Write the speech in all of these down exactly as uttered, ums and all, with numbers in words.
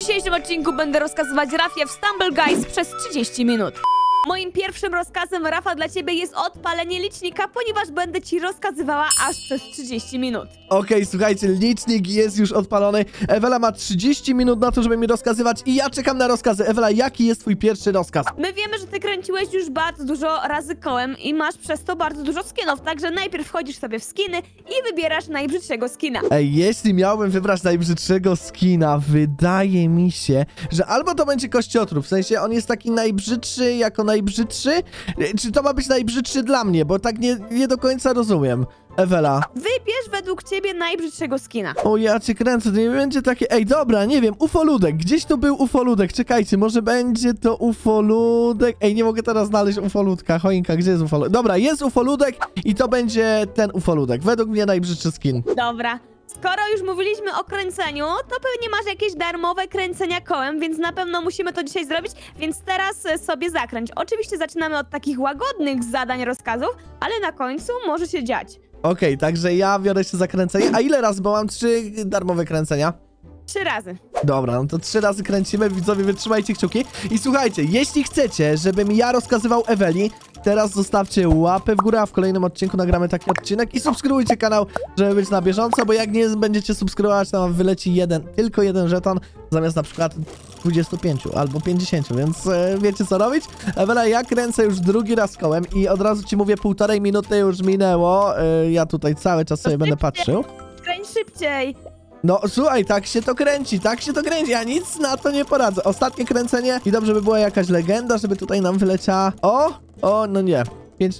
dzisiejszym odcinku będę rozkazywać Rafie w Stumble Guys przez trzydzieści minut. Moim pierwszym rozkazem, Rafa, dla ciebie jest odpalenie licznika, ponieważ będę ci rozkazywała aż przez trzydzieści minut. Okej, okay, słuchajcie, licznik jest już odpalony. Ewela ma trzydzieści minut na to, żeby mi rozkazywać i ja czekam na rozkazy. Ewela, jaki jest twój pierwszy rozkaz? My wiemy, że ty kręciłeś już bardzo dużo razy kołem i masz przez to bardzo dużo skinów, także najpierw wchodzisz sobie w skiny i wybierasz najbrzydszego skina. Ej, jeśli miałbym wybrać najbrzydszego skina, wydaje mi się, że albo to będzie kościotrup, w sensie on jest taki najbrzydszy jako najbrzydszy, czy to ma być najbrzydszy dla mnie, bo tak nie, nie do końca rozumiem. Ewela. Wybierz według ciebie najbrzydszego skina. O, ja cię kręcę, to nie będzie takie... Ej, dobra, nie wiem, ufoludek. Gdzieś tu był ufoludek, czekajcie, może będzie to ufoludek. Ej, nie mogę teraz znaleźć ufoludka. Choinka, gdzie jest ufoludek? Dobra, jest ufoludek i to będzie ten ufoludek. Według mnie najbrzydszy skin. Dobra. Skoro już mówiliśmy o kręceniu, to pewnie masz jakieś darmowe kręcenia kołem, więc na pewno musimy to dzisiaj zrobić, więc teraz sobie zakręć. Oczywiście zaczynamy od takich łagodnych zadań, rozkazów, ale na końcu może się dziać. Okej, okay, także ja biorę się za kręcenie. A ile razy, bo mam trzy darmowe kręcenia? Trzy razy. Dobra, no to trzy razy kręcimy, widzowie, wytrzymajcie kciuki. I słuchajcie, jeśli chcecie, żebym ja rozkazywał Eweli, teraz zostawcie łapę w górę, a w kolejnym odcinku nagramy taki odcinek i subskrybujcie kanał, żeby być na bieżąco, bo jak nie będziecie subskrybować, to wam wyleci jeden, tylko jeden żeton, zamiast na przykład dwudziestu pięciu albo pięćdziesięciu, więc e, wiecie co robić? Ewela, ja kręcę już drugi raz kołem i od razu ci mówię, półtorej minuty już minęło, e, ja tutaj cały czas sobie będę patrzył. Kręć szybciej. No słuchaj, tak się to kręci, tak się to kręci, ja nic na to nie poradzę. Ostatnie kręcenie i dobrze by była jakaś legenda, żeby tutaj nam wyleciała. O, o, no nie. Pięć...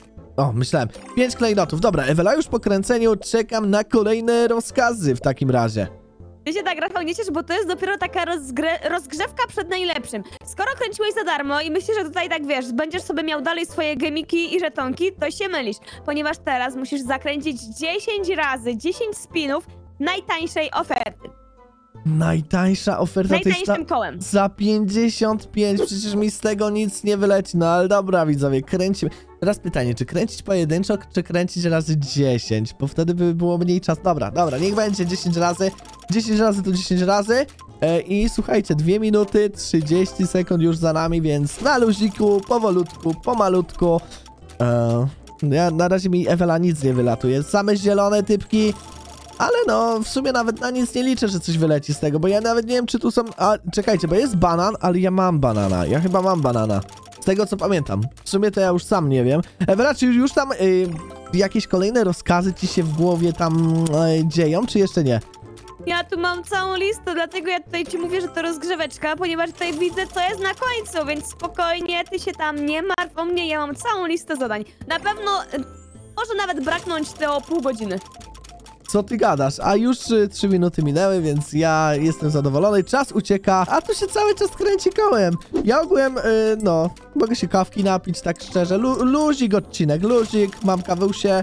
O, myślałem. Pięć klejnotów. Dobra, Ewela, już po kręceniu czekam na kolejne rozkazy w takim razie. Ty się tak, Rafał, nie ciesz, bo to jest dopiero taka rozgrzewka przed najlepszym. Skoro kręciłeś za darmo i myślisz, że tutaj tak, wiesz, będziesz sobie miał dalej swoje gemiki i żetonki, to się mylisz. Ponieważ teraz musisz zakręcić dziesięć razy, dziesięć spinów najtańszej oferty. Najtańsza oferta to jest Najtańszym kołem. za pięćdziesiąt pięć, przecież mi z tego nic nie wyleci, no ale dobra, widzowie, kręcimy. Teraz pytanie, czy kręcić pojedynczo, czy kręcić razy dziesięć, bo wtedy by było mniej czasu. Dobra, dobra, niech będzie dziesięć razy, dziesięć razy to dziesięć razy e, i słuchajcie, dwie minuty, trzydzieści sekund już za nami, więc na luziku, powolutku, pomalutku. E, ja, na razie mi Ewela nic nie wylatuje, same zielone typki. Ale no, w sumie nawet na nic nie liczę, że coś wyleci z tego, bo ja nawet nie wiem, czy tu są... A, czekajcie, bo jest banan, ale ja mam banana. Ja chyba mam banana. Z tego, co pamiętam. W sumie to ja już sam nie wiem. Ewela, czy już tam y, jakieś kolejne rozkazy ci się w głowie tam y, dzieją, czy jeszcze nie? Ja tu mam całą listę, dlatego ja tutaj ci mówię, że to rozgrzeweczka, ponieważ tutaj widzę, co jest na końcu, więc spokojnie, ty się tam nie martw o mnie, ja mam całą listę zadań. Na pewno y, może nawet braknąć te o pół godziny. Co ty gadasz? A już trzy minuty minęły, więc ja jestem zadowolony. Czas ucieka, a tu się cały czas kręci kołem. Ja ogółem, yy, no, mogę się kawki napić, tak szczerze. Lu luzik odcinek, luzik, mam kawusie.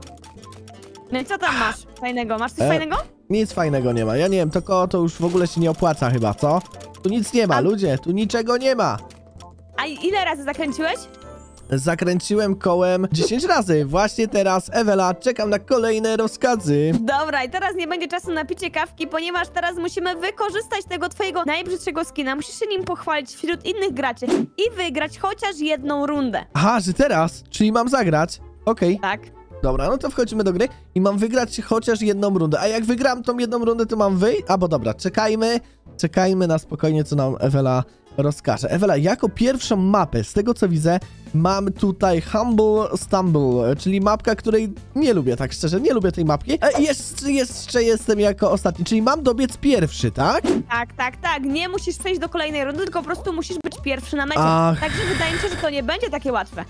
No i co tam masz fajnego? Masz coś e, fajnego? Nic fajnego nie ma. Ja nie wiem, to koło to już w ogóle się nie opłaca chyba, co? Tu nic nie ma, a... ludzie, tu niczego nie ma. A ile razy zakręciłeś? Zakręciłem kołem dziesięć razy. Właśnie teraz, Ewela, czekam na kolejne rozkazy. Dobra, i teraz nie będzie czasu na picie kawki, ponieważ teraz musimy wykorzystać tego twojego najbrzydszego skina. Musisz się nim pochwalić wśród innych graczy i wygrać chociaż jedną rundę. Aha, że teraz? Czyli mam zagrać? Okej. Okay. Tak. Dobra, no to wchodzimy do gry i mam wygrać chociaż jedną rundę. A jak wygram tą jedną rundę, to mam wyjść? A bo dobra, czekajmy. Czekajmy na spokojnie, co nam Ewela rozkaże. Ewela, jako pierwszą mapę, z tego co widzę, mam tutaj Humble Stumble, czyli mapka, której nie lubię, tak szczerze, nie lubię tej mapki. E, jeszcze, jeszcze jestem jako ostatni, czyli mam dobiec pierwszy, tak? Tak, tak, tak. Nie musisz przejść do kolejnej rundy, tylko po prostu musisz być pierwszy na mecie. Ach. Także wydaje mi się, że to nie będzie takie łatwe.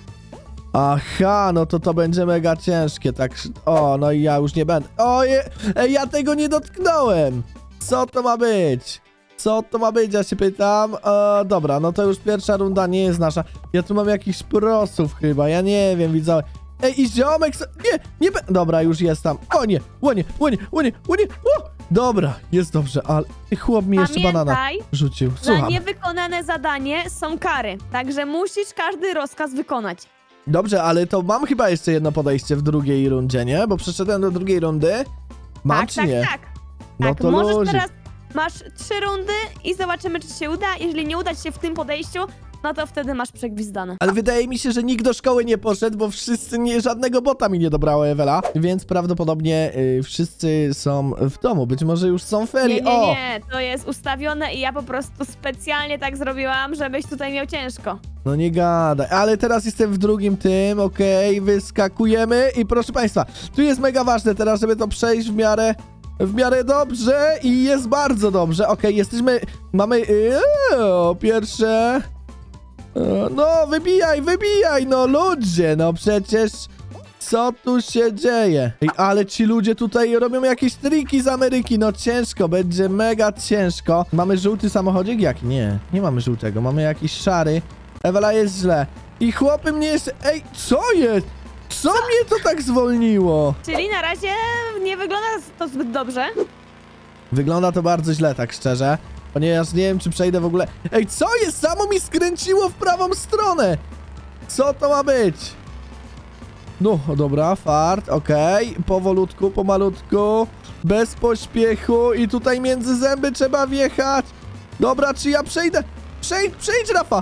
Aha, no to to będzie mega ciężkie, tak. O, no i ja już nie będę. Oje, ej, ja tego nie dotknąłem. Co to ma być? Co to ma być, ja się pytam. E, dobra, no to już pierwsza runda nie jest nasza. Ja tu mam jakichś prosów chyba, ja nie wiem, widzowie. Ej, i ziomek... Nie, nie... Dobra, już jest tam. O nie, o nie, o nie, o nie, o nie. O! Dobra, jest dobrze, ale chłop mi jeszcze Pamiętaj, banana rzucił. za Słucham. niewykonane zadanie są kary, także musisz każdy rozkaz wykonać. Dobrze, ale to mam chyba jeszcze jedno podejście w drugiej rundzie, nie? Bo przeszedłem do drugiej rundy. Mam tak, czy tak, nie? tak. No tak, to możesz luzik. teraz, Masz trzy rundy i zobaczymy, czy się uda. Jeżeli nie uda ci się w tym podejściu, no to wtedy masz przegwizdane. Ale wydaje mi się, że nikt do szkoły nie poszedł, bo wszyscy nie, żadnego bota mi nie dobrało, Ewela. Więc prawdopodobnie y, wszyscy są w domu. Być może już są ferie. Nie, nie, O! nie, to jest ustawione i ja po prostu specjalnie tak zrobiłam, żebyś tutaj miał ciężko. No nie gadaj, ale teraz jestem w drugim tym, okej, wyskakujemy i proszę państwa, tu jest mega ważne teraz, żeby to przejść w miarę, w miarę dobrze i jest bardzo dobrze, okej, jesteśmy, mamy, yy, o, pierwsze, e, no wybijaj, wybijaj, no ludzie, no przecież, co tu się dzieje? Ej, ale ci ludzie tutaj robią jakieś triki z Ameryki, no ciężko, będzie mega ciężko. Mamy żółty samochodzik? Jaki? Nie, nie mamy żółtego, mamy jakiś szary. Ewela, jest źle. I chłopy mnie jeszcze... Ej, co jest? Co, co mnie to tak zwolniło? Czyli na razie nie wygląda to zbyt dobrze. Wygląda to bardzo źle, tak szczerze. Ponieważ nie wiem, czy przejdę w ogóle... Ej, co jest? Samo mi skręciło w prawą stronę. Co to ma być? No, dobra, fart, okej. Okay. Powolutku, pomalutku. Bez pośpiechu. I tutaj między zęby trzeba wjechać. Dobra, czy ja przejdę? Przejdź, przejdź, Rafa.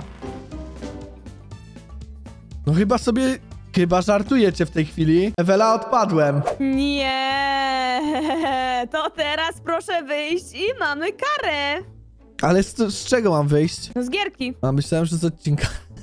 No chyba sobie... Chyba żartujecie w tej chwili. Ewela, odpadłem. Nie, to teraz proszę wyjść i mamy karę. Ale z, z czego mam wyjść? No z gierki. A myślałem, że z odcinka.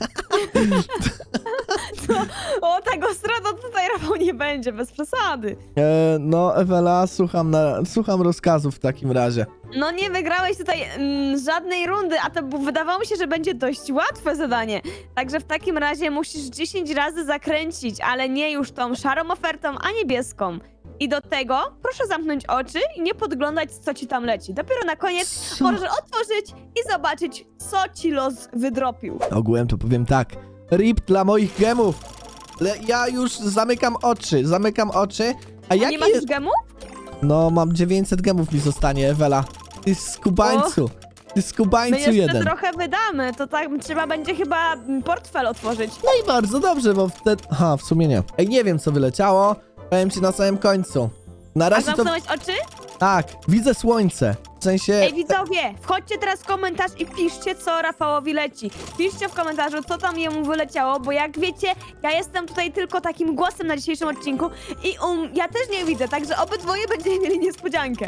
To, o, tak ostro to tutaj Rafał nie będzie, bez przesady. E, no, Ewela, słucham, na, słucham rozkazów w takim razie. No nie wygrałeś tutaj mm, żadnej rundy, a to b- wydawało mi się, że będzie dość łatwe zadanie. Także w takim razie musisz dziesięć razy zakręcić, ale nie już tą szarą ofertą, a niebieską. I do tego proszę zamknąć oczy i nie podglądać, co ci tam leci. Dopiero na koniec Co? możesz otworzyć i zobaczyć, co ci los wydropił. Ogółem to powiem tak. Rip dla moich gemów. Le, ja już zamykam oczy, zamykam oczy. A A jaki nie masz jest... już gemów? No, mam dziewięćset gemów mi zostanie, Ewela. Ty skubańcu. Ty My skubańcu jeszcze jeden. trochę wydamy, to tak trzeba będzie chyba mm, portfel otworzyć. No i bardzo dobrze, bo wtedy... Aha, w sumie nie. Ej, nie wiem, co wyleciało. Powiem ci na samym końcu. Na A razie to... zamknąłeś oczy? Tak, widzę słońce. W sensie... Ej, widzowie, wchodźcie teraz w komentarz i piszcie, co Rafałowi leci. Piszcie w komentarzu, co tam jemu wyleciało, bo jak wiecie, ja jestem tutaj tylko takim głosem na dzisiejszym odcinku i um, ja też nie widzę, także obydwoje będziemy mieli niespodziankę.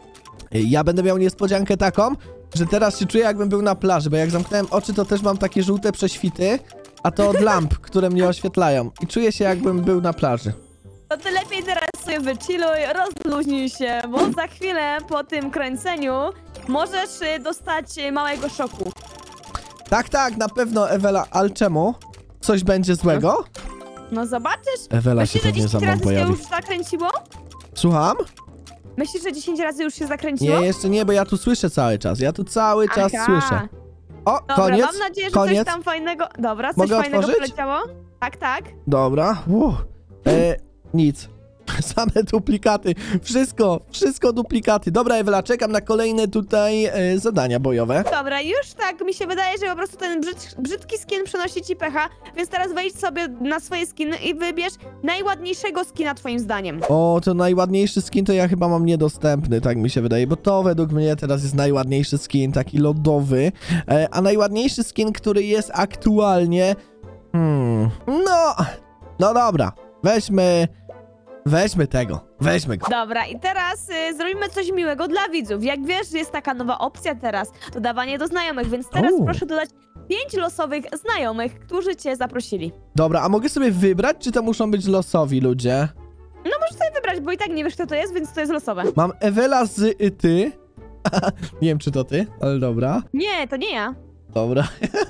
Ja będę miał niespodziankę taką, że teraz się czuję, jakbym był na plaży, bo jak zamknąłem oczy, to też mam takie żółte prześwity, a to od lamp, które mnie oświetlają. I czuję się, jakbym był na plaży. To ty lepiej teraz sobie wychilluj, rozluźnij się, bo za chwilę po tym kręceniu możesz y, dostać y, małego szoku. Tak, tak, na pewno, Ewela, ale czemu? Coś będzie złego? No zobaczysz. Ewela się Myślisz, że pewnie za dziesięć mną razy się pojawi. już zakręciło? Słucham? Myślisz, że dziesięć razy już się zakręciło? Nie, jeszcze nie, bo ja tu słyszę cały czas. Ja tu cały czas Aha. słyszę. O, Dobra, koniec, mam nadzieję, że koniec. coś tam fajnego... Dobra, coś Mogę fajnego otworzyć? poleciało? Tak, tak. Dobra. Uff. E, nic. Same duplikaty. Wszystko, wszystko duplikaty. Dobra, Ewela, czekam na kolejne tutaj e, zadania bojowe. Dobra, już tak mi się wydaje, że po prostu ten brzyd, brzydki skin przynosi ci pecha, więc teraz wejdź sobie na swoje skiny i wybierz najładniejszego skina twoim zdaniem. O, to najładniejszy skin to ja chyba mam niedostępny, tak mi się wydaje, bo to według mnie teraz jest najładniejszy skin, taki lodowy. E, a najładniejszy skin, który jest aktualnie... Hmm... No... No dobra, weźmy... Weźmy tego, weźmy go. Dobra, i teraz y, zrobimy coś miłego dla widzów. Jak wiesz, jest taka nowa opcja teraz, dodawanie do znajomych, więc teraz U. proszę dodać pięć losowych znajomych, którzy cię zaprosili. Dobra, a mogę sobie wybrać, czy to muszą być losowi ludzie? No możesz sobie wybrać, bo i tak nie wiesz, kto to jest, więc to jest losowe. Mam Ewela z y, ty. Nie wiem, czy to ty, ale dobra. Nie, to nie ja. Dobra.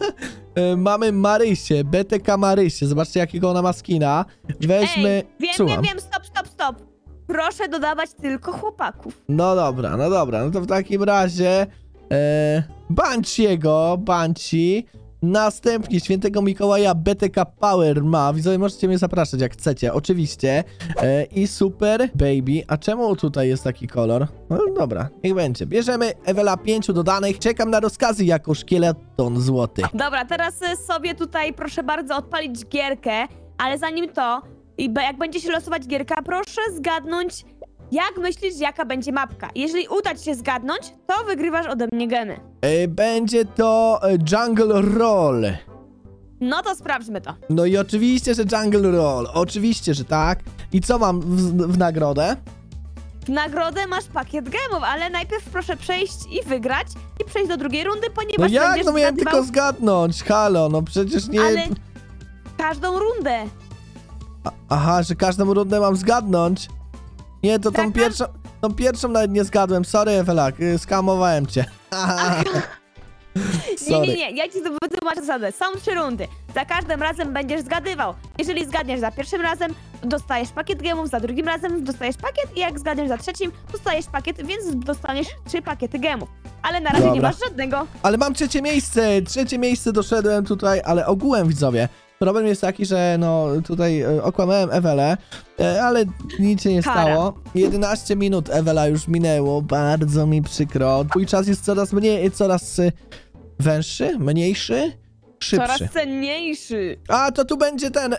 E, Mamy Marysię, B T K Marysię. Zobaczcie, jakiego ona ma skina. Weźmy... Ej, wiem, Słucham. wiem, wiem, stop, stop, stop. Proszę dodawać tylko chłopaków. No dobra, no dobra. No to w takim razie... E, Banciego, Banci. Następnie Świętego Mikołaja B T K Power ma. Widzowie, możecie mnie zapraszać jak chcecie, oczywiście. E, I Super Baby. A czemu tutaj jest taki kolor? No dobra, niech będzie. Bierzemy Ewela pięciu dodanych. Czekam na rozkazy jako szkieleton złoty. Dobra, teraz y, sobie tutaj proszę bardzo odpalić gierkę, ale zanim to, i be- jak będzie się losować gierka, proszę zgadnąć, Jak myślisz, jaka będzie mapka? Jeżeli uda ci się zgadnąć, to wygrywasz ode mnie gemy. E, będzie to e, Jungle Roll. No to sprawdźmy to. No i oczywiście, że Jungle Roll. Oczywiście, że tak. I co mam w, w nagrodę? W nagrodę masz pakiet gemów, ale najpierw proszę przejść i wygrać i przejść do drugiej rundy, No ponieważ jak? będziesz No miałem zgadywał tylko zgadnąć. Halo, no przecież nie... Ale każdą rundę. A- Aha, że każdą rundę mam zgadnąć. Nie, to tą Tak, pierwszą... Tą pierwszą nawet nie zgadłem. Sorry, Ewelak, y, skamowałem cię. Nie, Sorry. nie, nie, ja ci wytłumaczę zasadę. Są trzy rundy. Za każdym razem będziesz zgadywał. Jeżeli zgadniesz za pierwszym razem, dostajesz pakiet gemów, za drugim razem dostajesz pakiet i jak zgadniesz za trzecim, dostajesz pakiet, więc dostaniesz trzy pakiety gemów. Ale na razie nie Dobra. masz żadnego. Ale mam trzecie miejsce, trzecie miejsce doszedłem tutaj, ale ogółem widzowie. Problem jest taki, że no tutaj e, okłamałem Ewelę, e, ale nic się nie Kara. stało. jedenaście minut Ewela już minęło, bardzo mi przykro. Twój czas jest coraz mniej, coraz e, węższy, mniejszy, szybszy. Coraz cenniejszy. A, to tu będzie ten, e,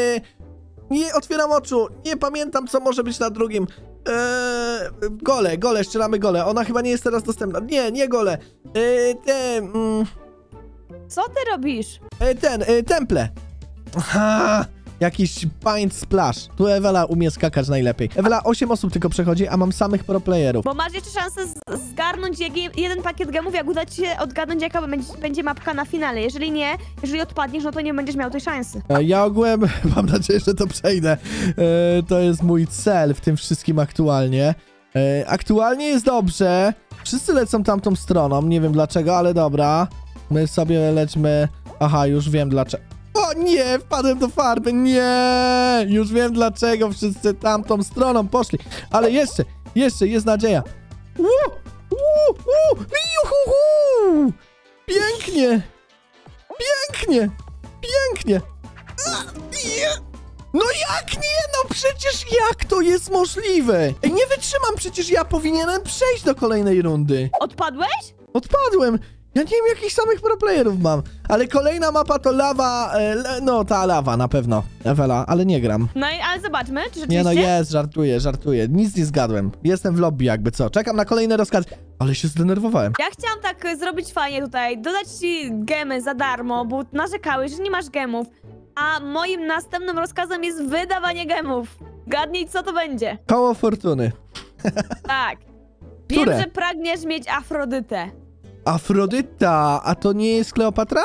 nie otwieram oczu, nie pamiętam co może być na drugim. Eee, gole, gole, strzelamy gole. Ona chyba nie jest teraz dostępna. Nie, nie gole. Eee, te, mm, Co ty robisz? e, ten, e, temple. Aha, jakiś paint splash. Tu Ewela umie skakać najlepiej. Ewela, osiem osób tylko przechodzi, a mam samych pro playerów. Bo masz jeszcze szansę z- zgarnąć jegi- jeden pakiet gemów, jak uda ci się odgadnąć, jaka będzie, będzie mapka na finale. Jeżeli nie, jeżeli odpadniesz, no to nie będziesz miał tej szansy. E, Ja ogółem mam nadzieję, że to przejdę. E, to jest mój cel w tym wszystkim aktualnie. E, aktualnie jest dobrze. Wszyscy lecą tamtą stroną, nie wiem dlaczego, ale dobra. My sobie lećmy... Aha, już wiem dlaczego. O nie, wpadłem do farby, nie! Już wiem dlaczego wszyscy tamtą stroną poszli. Ale jeszcze, jeszcze jest nadzieja. Uu, uu, uu, juhuhu! Pięknie! Pięknie! Pięknie! A, nie. No jak nie? No przecież jak to jest możliwe? Ej, nie wytrzymam, przecież ja powinienem przejść do kolejnej rundy. Odpadłeś? Odpadłem. Ja nie wiem, jakich samych proplayerów mam. Ale kolejna mapa to lawa, e, le, no ta lawa na pewno, Ewela, ale nie gram. No i ale zobaczmy, czy rzeczywiście... Nie no jest, żartuję, żartuję. Nic nie zgadłem. Jestem w lobby jakby co. Czekam na kolejne rozkazy. Ale się zdenerwowałem. Ja chciałam tak e, zrobić fajnie tutaj, dodać ci gemy za darmo, bo narzekałeś, że nie masz gemów. A moim następnym rozkazem jest wydawanie gemów. Gadnij, co to będzie. Koło fortuny. Tak. Wiem, Które? że pragniesz mieć Afrodytę. Afrodyta, a to nie jest Kleopatra?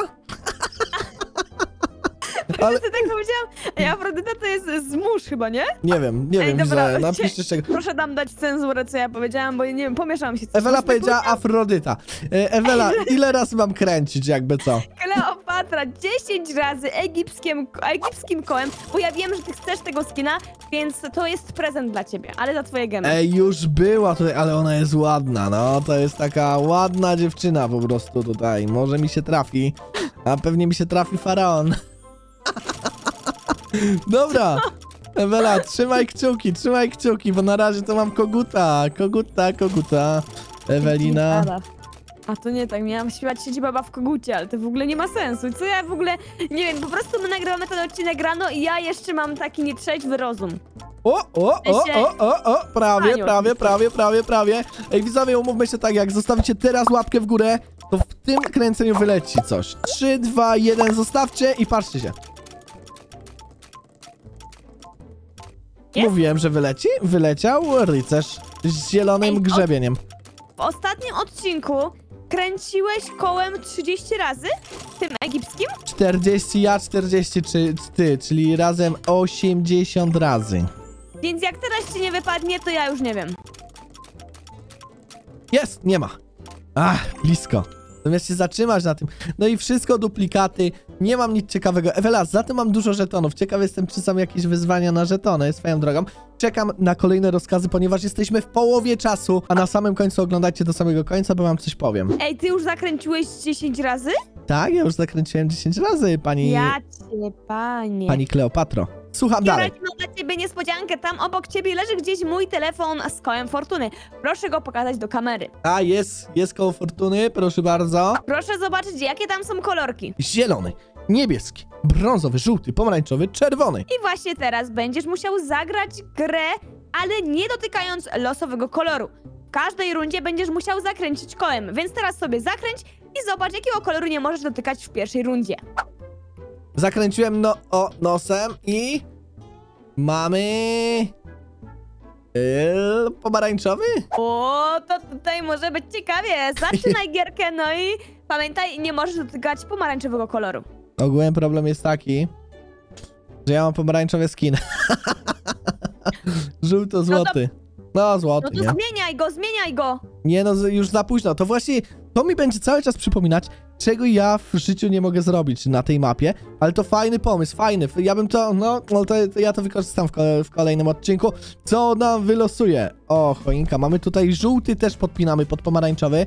Ale Ty tak powiedziałam? Ej, Afrodyta to jest z mórz chyba, nie? nie wiem, nie Ej, wiem, dobra, widzowie, napiszcie czego. Proszę dam dać cenzurę, co ja powiedziałam, bo nie wiem, pomieszałam się. Coś Ewela Coś powiedziała powiedziałam? Afrodyta. E, Ewela, ile razy mam kręcić, jakby co? Kleopatra dziesięć razy egipskim, egipskim kołem, bo ja wiem, że ty chcesz tego skina, więc to jest prezent dla ciebie, ale za twoje gemy. Ej, już była tutaj, ale ona jest ładna, no. To jest taka ładna dziewczyna po prostu tutaj. Może mi się trafi, a pewnie mi się trafi faraon. Dobra. Ewela, trzymaj kciuki, trzymaj kciuki, bo na razie to mam koguta, koguta, koguta. Ewelina. A to nie tak, miałam śpiewać siedzi baba w kogucie, ale to w ogóle nie ma sensu. Co ja w ogóle, nie wiem, po prostu my nagrywamy ten odcinek rano i ja jeszcze mam taki nietrzeźwy rozum. O, o, o, o, o, o, prawie, Aniu. prawie, prawie, prawie, prawie. Ej, widzowie, umówmy się tak, jak zostawicie teraz łapkę w górę, to w tym kręceniu wyleci coś. trzy, dwa, jeden, zostawcie i patrzcie się. Jest? Mówiłem, że wyleci? Wyleciał rycerz z zielonym Ej, o- grzebieniem. W ostatnim odcinku kręciłeś kołem trzydzieści razy? Tym egipskim? czterdzieści, ja czterdzieści, czy ty, czyli razem osiemdziesiąt razy. Więc jak teraz ci nie wypadnie, to ja już nie wiem. Jest, nie ma. Ach, blisko. Zamiast się zatrzymać na tym. No i wszystko duplikaty. Nie mam nic ciekawego. Ewela, za tym mam dużo żetonów. Ciekaw jestem, czy są jakieś wyzwania na żetony swoją drogą. Czekam na kolejne rozkazy, ponieważ jesteśmy w połowie czasu, a na samym końcu oglądajcie do samego końca, bo wam coś powiem. Ej, ty już zakręciłeś dziesięć razy? Tak, ja już zakręciłem dziesięć razy, pani, Ja cię, panie. pani Kleopatro. Słucham dalej. Biorę mam dla ciebie niespodziankę. Tam obok ciebie leży gdzieś mój telefon z kołem fortuny. Proszę go pokazać do kamery. A, jest, jest koło fortuny, proszę bardzo. Proszę zobaczyć, jakie tam są kolorki. Zielony, niebieski, brązowy, żółty, pomarańczowy, czerwony. I właśnie teraz będziesz musiał zagrać grę ale nie dotykając losowego koloru. W każdej rundzie będziesz musiał zakręcić kołem, więc teraz sobie zakręć i zobacz, jakiego koloru nie możesz dotykać w pierwszej rundzie. Zakręciłem no o nosem i mamy yy, pomarańczowy? O, to tutaj może być ciekawie. Zaczynaj gierkę, no i pamiętaj, nie możesz dotykać pomarańczowego koloru. Ogółem problem jest taki, że ja mam pomarańczowy skin. Żółto-złoty. No, złoty, No to nie? zmieniaj go, zmieniaj go. Nie no, z- już za późno. To właśnie, to mi będzie cały czas przypominać, czego ja w życiu nie mogę zrobić na tej mapie, ale to fajny pomysł, fajny. Ja bym to, no, no to, to ja to wykorzystam w, kole, w kolejnym odcinku. Co nam wylosuje? O, choinka. Mamy tutaj żółty, też podpinamy pod pomarańczowy.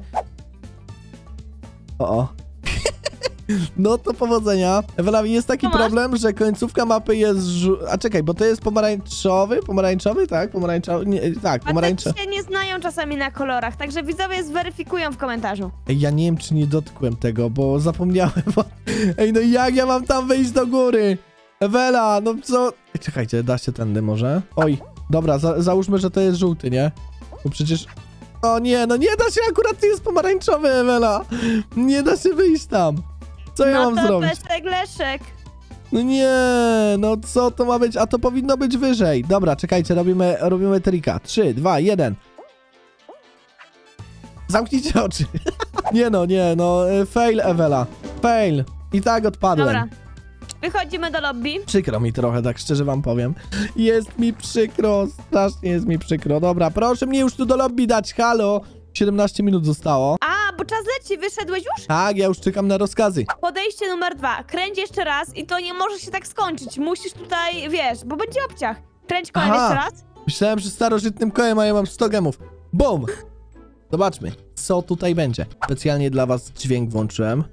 O, o. No to powodzenia. Ewela, jest taki Co masz? problem, że końcówka mapy jest żół... A czekaj, bo to jest pomarańczowy? Pomarańczowy, tak? Pomarańczowy? Nie, tak, pomarańczowy. Faceci się nie znają czasami na kolorach, także widzowie zweryfikują w komentarzu. Ej, ja nie wiem, czy nie dotkłem tego, bo zapomniałem. Bo... Ej, no jak ja mam tam wejść do góry? Ewela, no co? Ej, czekajcie, da się tędy może? Oj, dobra, za załóżmy, że to jest żółty, nie? Bo przecież... O nie, no nie da się, akurat to jest pomarańczowy, Ewela. Nie da się wyjść tam. Co ja no mam to zrobić? Leszek, Leszek. No nie, no co to ma być? A to powinno być wyżej. Dobra, czekajcie, robimy, robimy trika. trzy, dwa, jeden. Zamknijcie oczy. Nie no, nie no, e, fail, Ewela. Fail. I tak odpadłem. Dobra. Wychodzimy do lobby. Przykro mi trochę, tak szczerze wam powiem. Jest mi przykro, strasznie jest mi przykro. Dobra, proszę mnie już tu do lobby dać, halo. siedemnaście minut zostało. A, bo czas leci, wyszedłeś już? Tak, ja już czekam na rozkazy. Podejście numer dwa. Kręć jeszcze raz i to nie może się tak skończyć. Musisz tutaj, wiesz, bo będzie obciach. Kręć kołem Aha. jeszcze raz. Myślałem, że starożytnym kołem, a ja mam sto gemów. Bum! Zobaczmy, co tutaj będzie. Specjalnie dla was dźwięk włączyłem.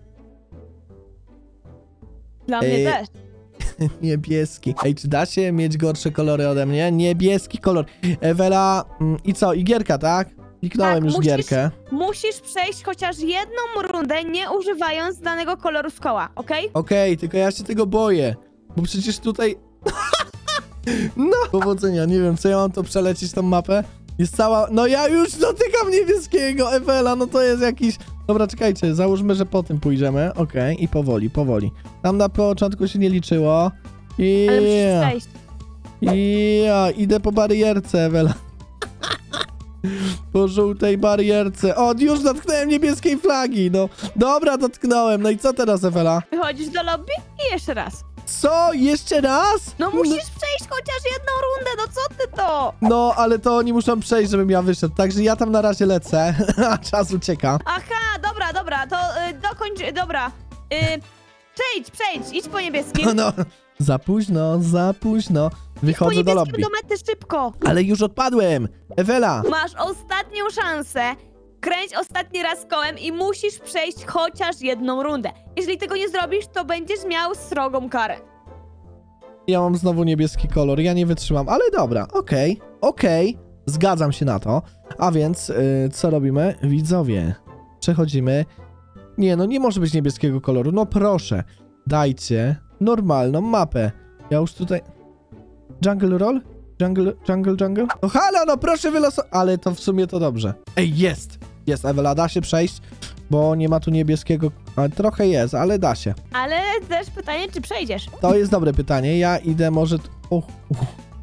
Dla Ej. mnie też. Niebieski. Ej, czy da się mieć gorsze kolory ode mnie? Niebieski kolor. Ewela, mm, i co? I gierka, tak? Kliknąłem Tak, już musisz- gierkę. Musisz przejść chociaż jedną rundę, nie używając danego koloru z koła, okej? Okej, tylko ja się tego boję. Bo przecież tutaj... No! Powodzenia, nie wiem, co ja mam to przelecieć tą mapę. Jest cała... No ja już dotykam niebieskiego, Ewela, no to jest jakiś... Dobra, czekajcie, załóżmy, że po tym pójdziemy. Okej, i powoli, powoli. Tam na początku się nie liczyło. I Ale musisz przejść. I ja idę po barierce, Ewela. Po żółtej barierce. O, już dotknąłem niebieskiej flagi, no. Dobra, dotknąłem. No i co teraz, Ewela? Wychodzisz do lobby i jeszcze raz. Co? Jeszcze raz? No musisz przejść chociaż jedną rundę, no co ty to? No, ale to oni muszą przejść, żebym ja wyszedł. Także ja tam na razie lecę, a czas ucieka. Aha, dobra, dobra, to y, dokończ, dobra. Y, przejdź, przejdź, idź po niebieskim. No, no. Za późno, za późno. Po Wychodzę do niebieskim lobby. do mety szybko. Ale już odpadłem. Ewela. Masz ostatnią szansę. Kręć ostatni raz kołem i musisz przejść chociaż jedną rundę. Jeżeli tego nie zrobisz, to będziesz miał srogą karę. Ja mam znowu niebieski kolor, ja nie wytrzymam, ale dobra, okej, okej, zgadzam się na to. A więc, yy, co robimy? Widzowie, przechodzimy. Nie, no nie może być niebieskiego koloru, no proszę, dajcie normalną mapę. Ja już tutaj... Jungle Roll? Jungle, jungle, jungle? No halo, no proszę wylosować... Ale to w sumie to dobrze. Ej, jest! Jest, Ewela, da się przejść, bo nie ma tu niebieskiego... Ale trochę jest, ale da się. Ale też pytanie, czy przejdziesz. To jest dobre pytanie. Ja idę może... t- O, o.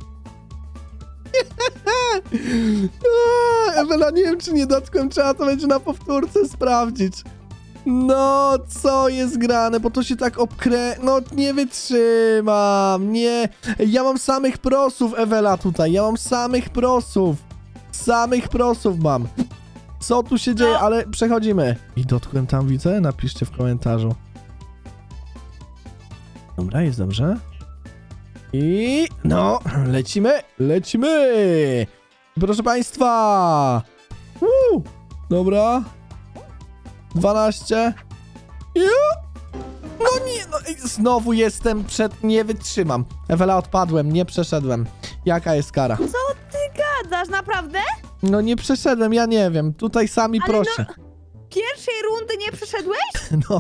O, Ewela, nie wiem, czy nie dotkłem. Trzeba to będzie na powtórce sprawdzić. No, co jest grane? Bo to się tak obkrę... No, nie wytrzymam. Nie. Ej, ja mam samych prosów, Ewela, tutaj. Ja mam samych prosów. Samych prosów mam. Co tu się dzieje? Ale przechodzimy. I dotkłem tam, widzę? Napiszcie w komentarzu. Dobra, jest dobrze. I no, lecimy, lecimy! Proszę państwa! Woo! Dobra. dwanaście. Ju! No nie, no ej, znowu jestem przed... Nie wytrzymam. Ewela, odpadłem, nie przeszedłem. Jaka jest kara? Co ty gadasz, naprawdę? No nie przeszedłem, ja nie wiem. Tutaj sami Ale proszę. Pierwszej rundy nie przeszedłeś? No.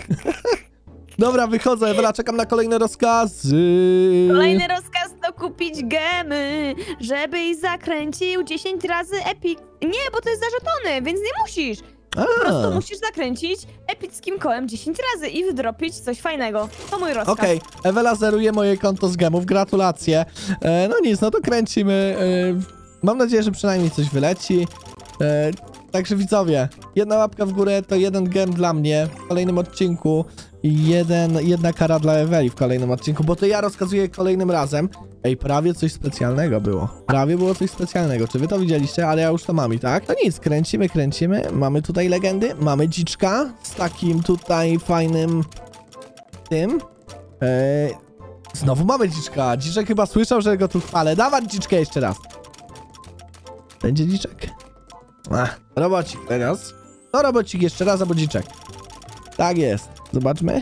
Dobra, wychodzę, Ewela, czekam na kolejne rozkazy. Kolejny rozkaz to kupić gemy, żebyś zakręcił dziesięć razy epic. Nie, bo to jest za żetony, więc nie musisz. Po prostu musisz zakręcić epickim kołem dziesięć razy i wydropić coś fajnego. To mój rozkaz. Okej, okay. Ewela zeruje moje konto z gemów, gratulacje. E, no nic, no to kręcimy. E, mam nadzieję, że przynajmniej coś wyleci. E, także widzowie, jedna łapka w górę to jeden gem dla mnie w kolejnym odcinku i jeden, jedna kara dla Eweli w kolejnym odcinku, bo to ja rozkazuję kolejnym razem. Ej, prawie coś specjalnego było. Prawie było coś specjalnego. Czy wy to widzieliście? Ale ja już to mam i tak. To nic, kręcimy, kręcimy. Mamy tutaj legendy. Mamy dziczka z takim tutaj fajnym tym. Eee, znowu mamy dziczka. Dziczek chyba słyszał, że go tu chwalę. Dawać dziczkę jeszcze raz. Będzie dziczek. Ach, robocik teraz. To robocik jeszcze raz, albo dziczek. Tak jest. Zobaczmy.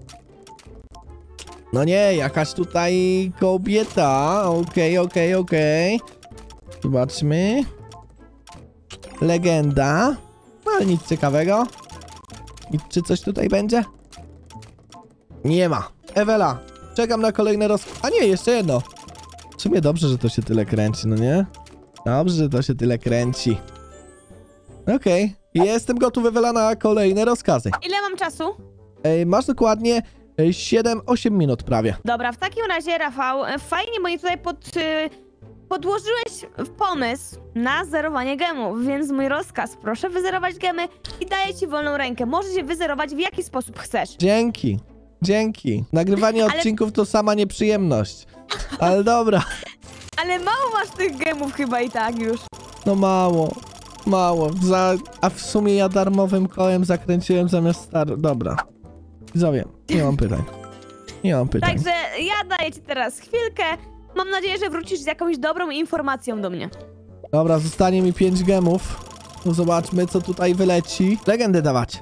No nie, jakaś tutaj kobieta. Okej, okay, okej, okay, okej. Okay. Zobaczmy. Legenda. No ale nic ciekawego. I czy coś tutaj będzie? Nie ma. Ewela, czekam na kolejne roz... A nie, jeszcze jedno. W sumie dobrze, że to się tyle kręci, no nie? Dobrze, że to się tyle kręci. Okej. Okay. Jestem gotów, Ewela, na kolejne rozkazy. Ile mam czasu? Ej, masz dokładnie siedem osiem minut prawie. Dobra, w takim razie, Rafał, fajnie, bo nie tutaj pod, y, podłożyłeś pomysł na zerowanie gemów, więc mój rozkaz, proszę wyzerować gemy i daję ci wolną rękę. Możesz je wyzerować w jaki sposób chcesz. Dzięki, dzięki. Nagrywanie Ale... odcinków to sama nieprzyjemność. Ale dobra. Ale mało masz tych gemów chyba i tak już. No mało, mało. Za... A w sumie ja darmowym kołem zakręciłem zamiast star... Dobra. Widzowie, nie mam pytań. Nie mam pytań. Także ja daję ci teraz chwilkę. Mam nadzieję, że wrócisz z jakąś dobrą informacją do mnie. Dobra, zostanie mi pięć gemów. No zobaczmy, co tutaj wyleci. Legendę dawać.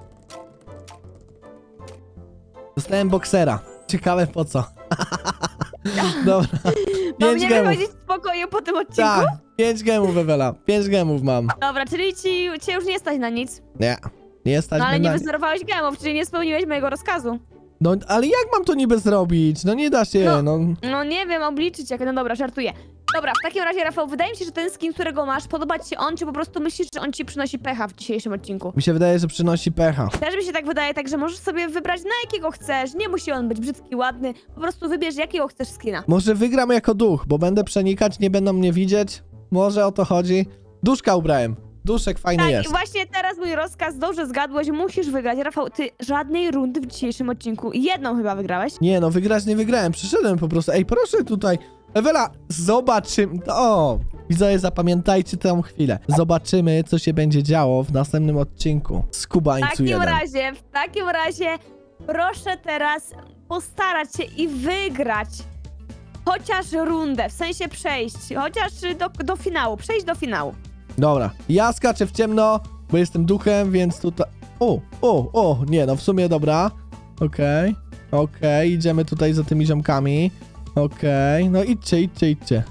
Dostałem boksera. Ciekawe po co. Dobra. Mam pięć nie gemów. wychodzić w spokoju po tym odcinku? Tak, pięć gemów, Ewela. pięć gemów mam. Dobra, czyli ci, cię już nie stać na nic. Nie. Nie stać No ale mnie nie na... wyzerowałeś gemów, czyli nie spełniłeś mojego rozkazu. No, ale jak mam to niby zrobić? No nie da się, no. No. No, No nie wiem, obliczyć jak, no dobra, żartuję. Dobra, w takim razie, Rafał, wydaje mi się, że ten skin, którego masz, podoba ci się on, czy po prostu myślisz, że on ci przynosi pecha w dzisiejszym odcinku? Mi się wydaje, że przynosi pecha. Też mi się tak wydaje, także możesz sobie wybrać, na jakiego chcesz. Nie musi on być brzydki, ładny. Po prostu wybierz, jakiego chcesz skina. Może wygram jako duch, bo będę przenikać, nie będą mnie widzieć. Może o to chodzi. Duszka ubrałem. Duszek fajny Tak, jest. i właśnie teraz mój rozkaz, dobrze zgadłeś, musisz wygrać. Rafał, ty żadnej rundy w dzisiejszym odcinku. Jedną chyba wygrałeś. Nie no, wygrać nie wygrałem, przyszedłem po prostu. Ej, proszę tutaj. Ewela, zobaczymy. O, widzowie, zapamiętajcie tę chwilę. Zobaczymy, co się będzie działo w następnym odcinku z W Kubańcu takim jeden. razie, w takim razie proszę teraz postarać się i wygrać chociaż rundę, w sensie przejść, chociaż do, do finału, przejść do finału. Dobra, ja skaczę w ciemno, bo jestem duchem, więc tutaj... O, o, o, nie no, w sumie dobra. Okej, okay, okej, okay, idziemy tutaj za tymi ziomkami. Okej, okay. No idźcie, idźcie, idźcie.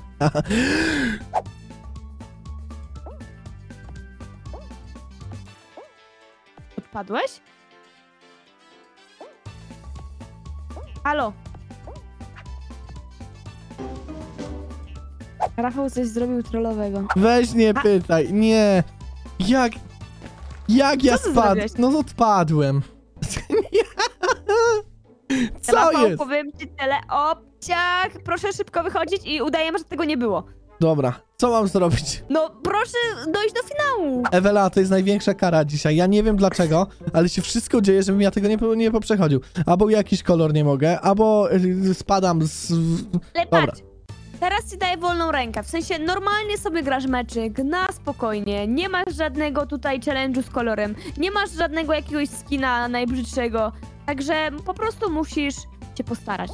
Odpadłeś? Halo? Rafał coś zrobił trollowego. Weź nie A- pytaj, nie. Jak... Jak ja Co ty spadłem? zrobiłeś? No odpadłem. Co Rafał, jest? powiem ci tyle, obciach, proszę szybko wychodzić i udajemy, że tego nie było. Dobra, co mam zrobić? No, proszę dojść do finału. Ewela, to jest największa kara dzisiaj. Ja nie wiem dlaczego, ale się wszystko dzieje, żebym ja tego nie, po- nie poprzechodził. Albo jakiś kolor nie mogę, albo y, spadam z... Ale Dobra. patrz, teraz ci daję wolną rękę, w sensie normalnie sobie grasz meczyk, na spokojnie, nie masz żadnego tutaj challenge'u z kolorem, nie masz żadnego jakiegoś skina najbrzydszego, także po prostu musisz się postarać.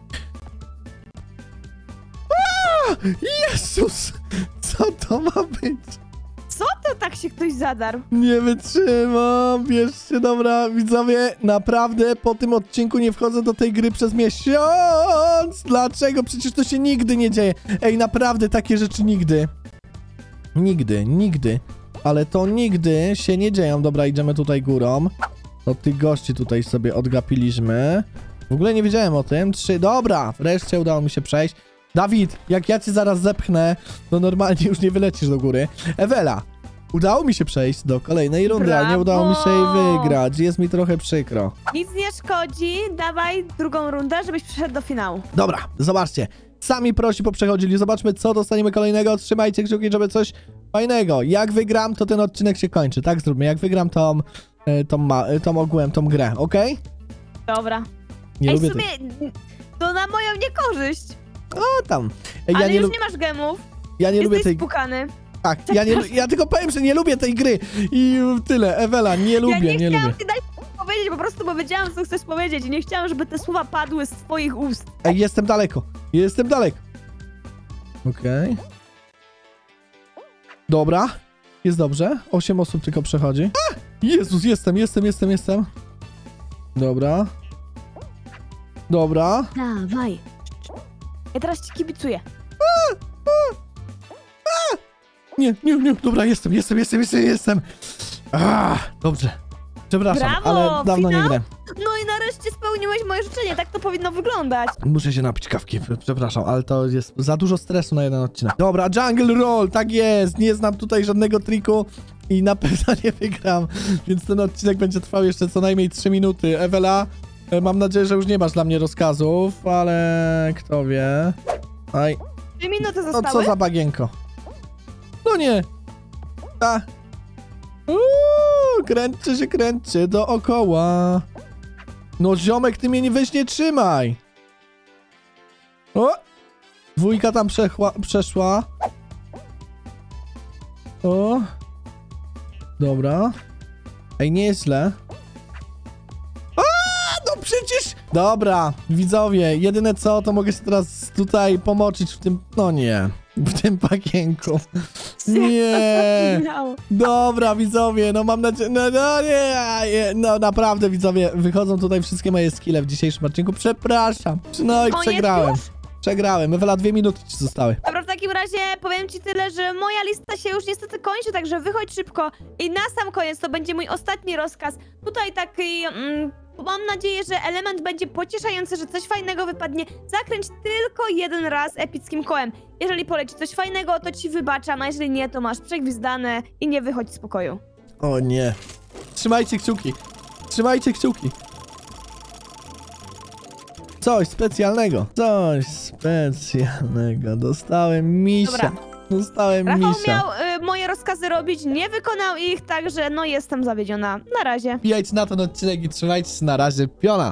Jezus! Co to ma być? Co to tak się ktoś zadarł? Nie wytrzymam, bierzcie, dobra, widzowie, naprawdę po tym odcinku nie wchodzę do tej gry przez miesiąc! Dlaczego? Przecież to się nigdy nie dzieje. Ej, naprawdę takie rzeczy nigdy. Nigdy, nigdy. Ale to nigdy się nie dzieją. Dobra, idziemy tutaj górą. Od tych gości tutaj sobie odgapiliśmy. W ogóle nie wiedziałem o tym. Trzy, dobra, wreszcie udało mi się przejść. Dawid, jak ja cię zaraz zepchnę, to normalnie już nie wylecisz do góry. Ewela, udało mi się przejść do kolejnej rundy, ale nie udało mi się jej Brawo! wygrać. Jest mi trochę przykro. Nic nie szkodzi, dawaj drugą rundę, żebyś przeszedł do finału. Dobra, zobaczcie. Sami prosi poprzechodzili. Zobaczmy, co dostaniemy kolejnego. Trzymajcie kciuki, żeby coś fajnego. Jak wygram, to ten odcinek się kończy. Tak zróbmy. Jak wygram tą, e, tą, ma, e, tą ogółem, tą grę, okej? Dobra. Nie Ej, lubię w sumie to na moją niekorzyść. tej... O, tam. Ej, ja Ale nie, już lu... nie masz gemów. ja nie lubię Jesteś tej... spukany. Tak, ja, nie, ja tylko powiem, że nie lubię tej gry. I tyle. Ewela, nie lubię, ja nie, nie, chciałam lubię. ci dać powiedzieć, po prostu bo wiedziałam, co chcesz powiedzieć i nie chciałam, żeby te słowa padły z twoich ust. Ej, jestem daleko. Jestem daleko. Okej. Dobra. Jest dobrze. Osiem osób tylko przechodzi. A! Jezus, jestem, jestem, jestem, jestem. Dobra. Dobra. Dawaj. Ja teraz ci kibicuję. Nie, nie, nie. Dobra, jestem, jestem, jestem, jestem, jestem. A, dobrze. Przepraszam, Brawo, ale dawno nie finał? grałem. No i nareszcie spełniłeś moje życzenie, tak to powinno wyglądać. Muszę się napić kawki, przepraszam, ale to jest za dużo stresu na jeden odcinek. Dobra, Jungle Roll, tak jest, nie znam tutaj żadnego triku i na pewno nie wygram, więc ten odcinek będzie trwał jeszcze co najmniej trzy minuty. Ewela, e, mam nadzieję, że już nie masz dla mnie rozkazów, ale kto wie. Aj, Trzy minuty no zostały. co za bagienko. No nie. A. Uuu, kręćcie się, kręćcie dookoła. No ziomek, ty mnie nie weź nie trzymaj. O! Dwójka tam przechła, przeszła. O! Dobra. Ej, nie jest źle. A, no przecież... Dobra, widzowie, jedyne co, to mogę się teraz tutaj pomoczyć w tym... No nie, w tym pakienku. Nie. Dobra, widzowie, no mam nadzieję... No, no nie, no naprawdę, widzowie, wychodzą tutaj wszystkie moje skille w dzisiejszym odcinku. Przepraszam. No i Koniec przegrałem. już? Przegrałem. Ewela, dwie minuty ci zostały. Dobra, w takim razie powiem ci tyle, że moja lista się już niestety kończy, także wychodź szybko. I na sam koniec to będzie mój ostatni rozkaz. Tutaj taki... Mm, mam nadzieję, że element będzie pocieszający, że coś fajnego wypadnie. Zakręć tylko jeden raz epickim kołem. Jeżeli poleci coś fajnego, to ci wybaczam, a jeżeli nie, to masz przegwizdane i nie wychodź z pokoju. O nie. Trzymajcie kciuki. Trzymajcie kciuki. Coś specjalnego. Coś specjalnego. Dostałem misia. Dobra. Dostałem Rafał misia. miał y, moje rozkazy robić, nie wykonał ich, także no jestem zawiedziona. Na razie. Wbijajcie na ten odcinek i trzymajcie się na razie. Piona.